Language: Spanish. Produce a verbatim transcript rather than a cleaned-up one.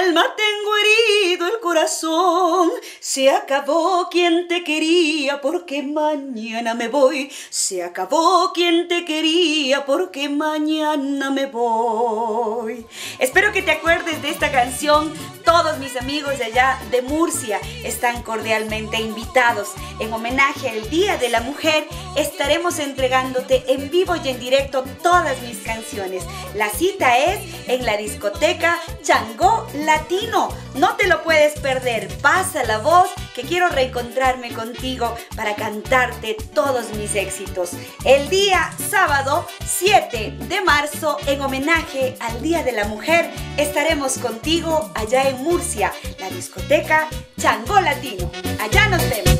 alma tengo herido el corazón. Se acabó quien te quería porque mañana me voy. Se acabó quien te quería porque mañana me voy. Espero que te acuerdes de esta canción. Todos mis amigos de allá de Murcia están cordialmente invitados. En homenaje al Día de la Mujer, estaremos entregándote en vivo y en directo todas mis canciones. La cita es en la discoteca Changó Latino. No te lo puedes perder. Pasa la voz que quiero reencontrarme contigo para cantarte todos mis éxitos. El día sábado siete de marzo, en homenaje al Día de la Mujer, estaremos contigo allá en Murcia, la discoteca Changó Latino. Allá nos vemos.